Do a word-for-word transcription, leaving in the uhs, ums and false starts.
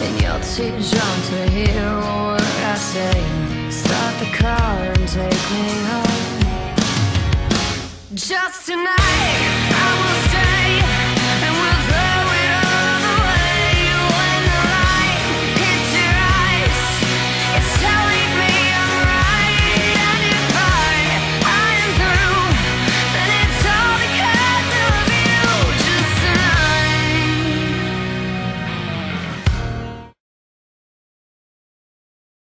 and you're too drunk to hear a word I say. Start the car and take me home. Just tonight